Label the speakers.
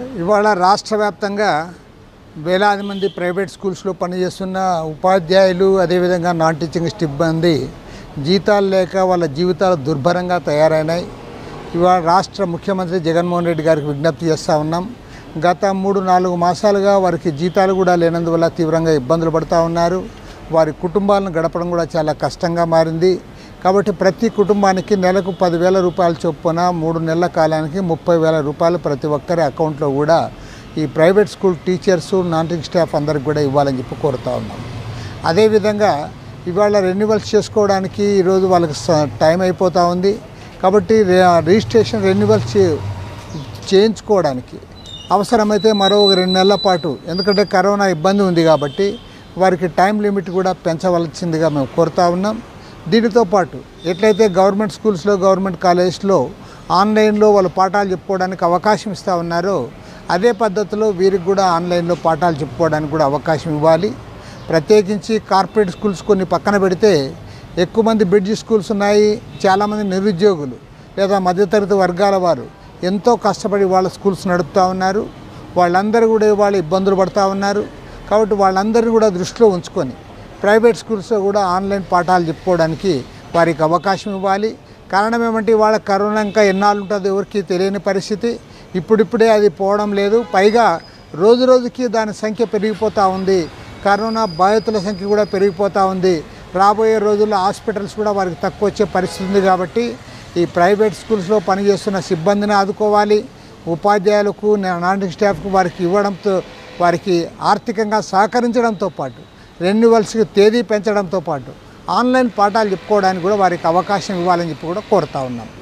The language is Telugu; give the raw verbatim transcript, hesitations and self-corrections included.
Speaker 1: ఇవాళ రాష్ట్ర వ్యాప్తంగా వేలాది మంది ప్రైవేట్ స్కూల్స్లో పనిచేస్తున్న ఉపాధ్యాయులు అదేవిధంగా నాన్ టీచింగ్ సిబ్బంది జీతాలు లేక వాళ్ళ జీవితాలు దుర్భరంగా తయారైనాయి. ఇవాళ రాష్ట్ర ముఖ్యమంత్రి జగన్మోహన్ రెడ్డి గారికి విజ్ఞప్తి చేస్తూ ఉన్నాం. గత మూడు నాలుగు మాసాలుగా వారికి జీతాలు కూడా లేనందువల్ల తీవ్రంగా ఇబ్బందులు పడుతూ ఉన్నారు. వారి కుటుంబాలను గడపడం కూడా చాలా కష్టంగా మారింది. కాబట్టి ప్రతి కుటుంబానికి నెలకు పదివేల రూపాయల చొప్పున మూడు నెలల కాలానికి ముప్పై వేల రూపాయలు ప్రతి ఒక్కరి అకౌంట్లో కూడా ఈ private school teachers non teaching staff అందరికి కూడా ఇవ్వాలని చెప్పి కోరుతూ ఉన్నాం. అదేవిధంగా ఇవాళ రెన్యువల్స్ చేసుకోవడానికి ఈరోజు వాళ్ళకి టైం అయిపోతూ ఉంది. కాబట్టి రిజిస్ట్రేషన్ రెన్యువల్స్ చేయించుకోవడానికి అవసరమైతే మరో రెండు నెలల పాటు, ఎందుకంటే కరోనా ఇబ్బంది ఉంది కాబట్టి వారికి టైం లిమిట్ కూడా పెంచవలసిందిగా మేము కోరుతూ ఉన్నాం. దీనితో పాటు ఎట్లయితే గవర్నమెంట్ స్కూల్స్లో గవర్నమెంట్ కాలేజెస్లో ఆన్లైన్లో వాళ్ళు పాఠాలు చెప్పుకోవడానికి అవకాశం ఇస్తూ ఉన్నారో అదే పద్ధతిలో వీరికి కూడా ఆన్లైన్లో పాఠాలు చెప్పుకోవడానికి కూడా అవకాశం ఇవ్వాలి. ప్రత్యేకించి కార్పొరేట్ స్కూల్స్ కొన్ని పక్కన పెడితే ఎక్కువ మంది బ్రిడ్జ్ స్కూల్స్ ఉన్నాయి. చాలామంది నిరుద్యోగులు లేదా మధ్యతరగతి వర్గాల వారు ఎంతో కష్టపడి వాళ్ళ స్కూల్స్ నడుపుతూ ఉన్నారు. వాళ్ళందరూ కూడా వాళ్ళ ఇబ్బందులు పడుతూ ఉన్నారు. కాబట్టి వాళ్ళందరినీ కూడా దృష్టిలో ఉంచుకొని ప్రైవేట్ స్కూల్స్లో కూడా ఆన్లైన్ పాఠాలు చెప్పుకోవడానికి వారికి అవకాశం ఇవ్వాలి. కారణం ఏమంటే వాళ్ళ కరోనా ఇంకా ఎన్నాళ్ళు ఉంటుందో ఎవరికి తెలియని పరిస్థితి. ఇప్పుడిప్పుడే అది పోవడం లేదు. పైగా రోజు రోజుకి దాని సంఖ్య పెరిగిపోతూ ఉంది. కరోనా బాధితుల సంఖ్య కూడా పెరిగిపోతూ ఉంది. రాబోయే రోజుల్లో హాస్పిటల్స్ కూడా వారికి తక్కువ వచ్చే పరిస్థితి ఉంది. కాబట్టి ఈ ప్రైవేట్ స్కూల్స్లో పనిచేస్తున్న సిబ్బందిని ఆదుకోవాలి. ఉపాధ్యాయులకు నాన్ టీచింగ్ స్టాఫ్కు వారికి ఇవ్వడంతో వారికి ఆర్థికంగా సహకరించడంతో పాటు రెన్యువల్స్కి తేదీ పెంచడంతో పాటు ఆన్లైన్ పాఠాలు చెప్పుకోవడానికి కూడా వారికి అవకాశం ఇవ్వాలని చెప్పి కూడా కోరుతూ ఉన్నాం.